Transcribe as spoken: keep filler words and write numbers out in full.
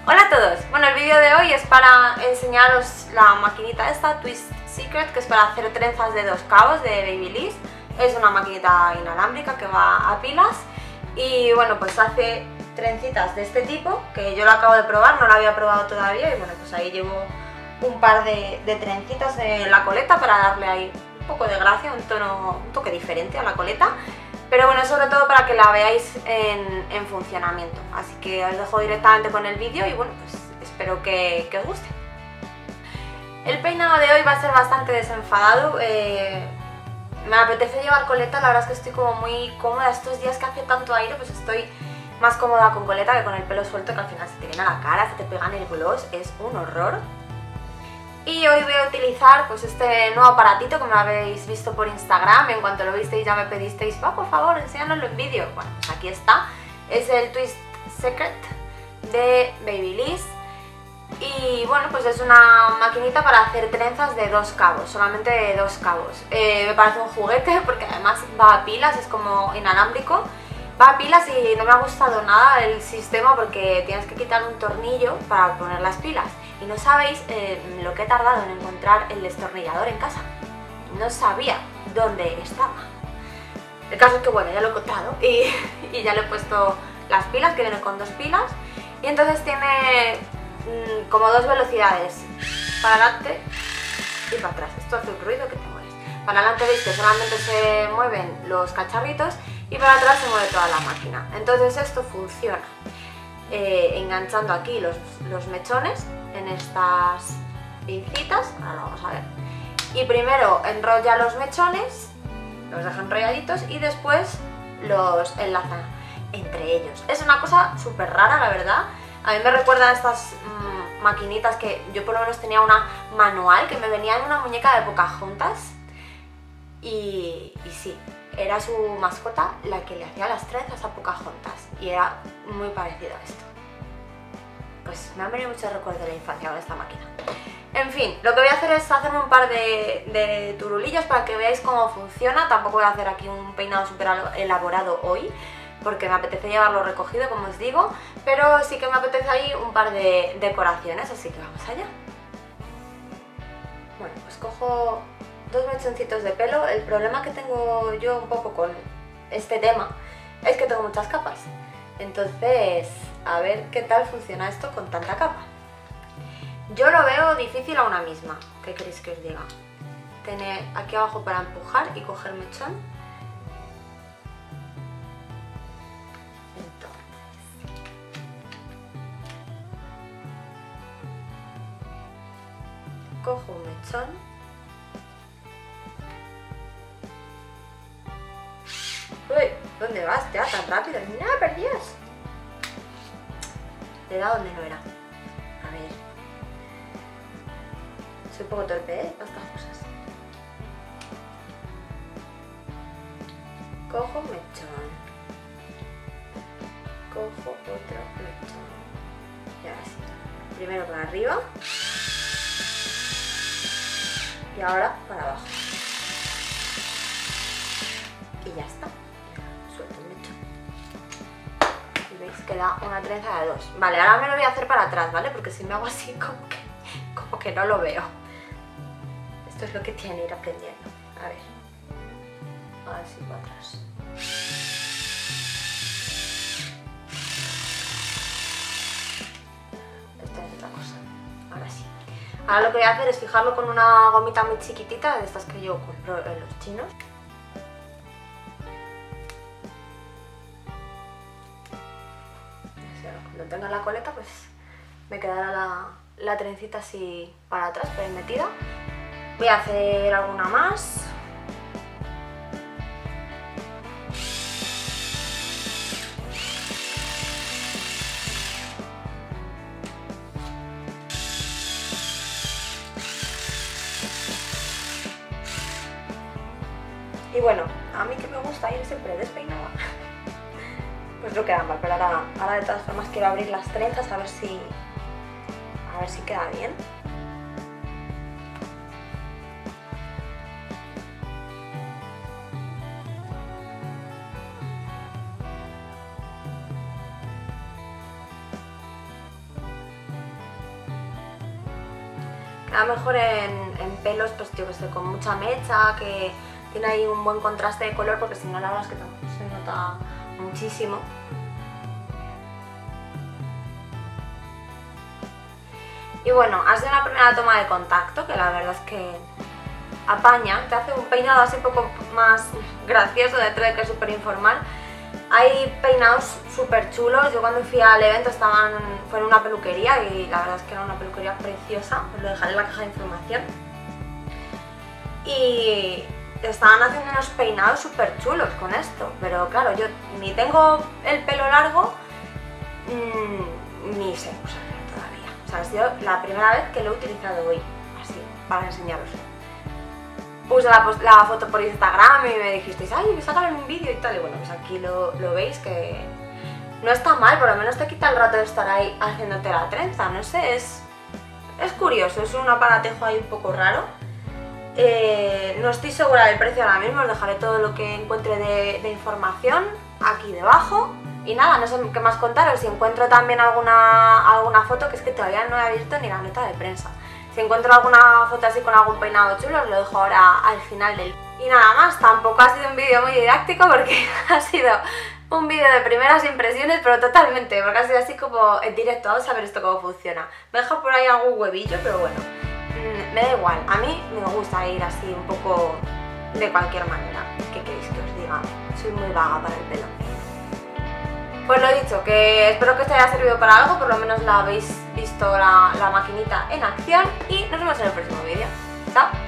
Hola a todos, bueno, el vídeo de hoy es para enseñaros la maquinita esta, Twist Secret, que es para hacer trenzas de dos cabos de Babyliss. Es una maquinita inalámbrica que va a pilas y bueno, pues hace trencitas de este tipo, que yo lo acabo de probar, no lo había probado todavía y bueno, pues ahí llevo un par de, de trencitas en la coleta para darle ahí un poco de gracia, un tono, un toque diferente a la coleta. Pero bueno, sobre todo para que la veáis en, en funcionamiento. Así que os dejo directamente con el vídeo y bueno, pues espero que, que os guste. El peinado de hoy va a ser bastante desenfadado. Eh, me apetece llevar coleta, la verdad es que estoy como muy cómoda. Estos días que hace tanto aire, pues estoy más cómoda con coleta que con el pelo suelto, que al final se te viene a la cara, se te pega en el gloss, es un horror. Y hoy voy a utilizar pues este nuevo aparatito que me habéis visto por Instagram. En cuanto lo visteis ya me pedisteis, va, por favor, enséñanoslo en vídeo. Bueno, pues aquí está. Es el Twist Secret de Babyliss. Y bueno, pues es una maquinita para hacer trenzas de dos cabos, solamente de dos cabos. Eh, me parece un juguete porque además va a pilas, es como inalámbrico. Va a pilas y no me ha gustado nada el sistema porque tienes que quitar un tornillo para poner las pilas. Y no sabéis eh, lo que he tardado en encontrar el destornillador en casa. No sabía dónde estaba. El caso es que bueno, ya lo he encontrado y, y ya le he puesto las pilas, que vienen con dos pilas. Y entonces tiene mmm, como dos velocidades, para adelante y para atrás. Esto hace un ruido que te mueres. Para adelante veis que solamente se mueven los cacharritos y para atrás se mueve toda la máquina. Entonces esto funciona eh, enganchando aquí los, los mechones en estas pincitas, ahora lo vamos a ver, y primero enrolla los mechones, los deja enrolladitos y después los enlaza entre ellos. Es una cosa súper rara, la verdad. A mí me recuerda a estas mmm, maquinitas que yo por lo menos tenía una manual que me venía en una muñeca de Pocahontas y, y sí, era su mascota la que le hacía las trenzas a Pocahontas y era muy parecido a esto. Pues me han venido muchos recuerdos de la infancia con esta máquina. En fin, lo que voy a hacer es hacerme un par de, de turulillos para que veáis cómo funciona. Tampoco voy a hacer aquí un peinado súper elaborado hoy, porque me apetece llevarlo recogido, como os digo, pero sí que me apetece ahí un par de decoraciones, así que vamos allá. Bueno, pues cojo dos mechoncitos de pelo. El problema que tengo yo un poco con este tema es que tengo muchas capas. Entonces, a ver qué tal funciona esto con tanta capa. Yo lo veo difícil a una misma. ¿Qué queréis que os diga? Tener aquí abajo para empujar y coger mechón. Entonces, cojo un mechón. Uy, ¿dónde vas ya tan rápido? ¡Nada, perdías! Le he dado donde no era. A ver. Soy un poco torpe, ¿eh? Para estas cosas. Cojo un mechón. Cojo otro mechón. Y ahora sí. Primero para arriba. Y ahora para abajo. Y ya está. Suelto el mechón. Y veis que da una trenza de dos. Vale, ahora me lo voy a hacer para atrás, ¿vale? Porque si me hago así como que, como que no lo veo. Esto es lo que tiene ir aprendiendo. A ver. Así para atrás. Esta es otra cosa. Ahora sí. Ahora lo que voy a hacer es fijarlo con una gomita muy chiquitita, de estas que yo compro en los chinos. Cuando tenga la coleta, pues me quedará la, la trencita así para atrás, bien metida. Voy a hacer alguna más. Y bueno, a mí que me gusta ir siempre despeinada, pues no queda mal, pero ahora, ahora de todas formas quiero abrir las trenzas a ver si, a ver si queda bien. queda mejor en, en pelos, pues yo que sé, con mucha mecha, que tiene ahí un buen contraste de color, porque si no la verdad es que tampoco se nota muchísimo. Y bueno, ha sido una primera toma de contacto, que la verdad es que apaña, te hace un peinado así un poco más gracioso dentro de que es súper informal. Hay peinados súper chulos. Yo cuando fui al evento estaban, fue en una peluquería y la verdad es que era una peluquería preciosa, os lo dejaré en la caja de información. Y estaban haciendo unos peinados súper chulos con esto, pero claro, yo ni tengo el pelo largo mmm, ni sé usarlo todavía. O sea, ha sido la primera vez que lo he utilizado hoy, así, para enseñaros. Puse la, la foto por Instagram y me dijisteis, ay, sácalo en un vídeo y tal, y bueno, pues aquí lo, lo veis, que no está mal, por lo menos te quita el rato de estar ahí haciéndote la trenza, no sé, es, es curioso, es un aparatejo ahí un poco raro. Eh, no estoy segura del precio ahora mismo, os dejaré todo lo que encuentre de, de información aquí debajo. Y nada, no sé qué más contaros, si encuentro también alguna, alguna foto, que es que todavía no he abierto ni la nota de prensa. Si encuentro alguna foto así con algún peinado chulo, os lo dejo ahora al final del vídeo. Y nada más, tampoco ha sido un vídeo muy didáctico porque ha sido un vídeo de primeras impresiones, pero totalmente, porque ha sido así como en directo, vamos a ver esto cómo funciona. Me deja por ahí algún huevillo, pero bueno, mmm, me da igual, a mí me gusta ir así un poco de cualquier manera. ¿Qué queréis que os diga? Soy muy vaga para el pelo. Pues lo dicho, que espero que os haya servido para algo, por lo menos la habéis visto la, la maquinita en acción y nos vemos en el próximo vídeo. ¡Chao!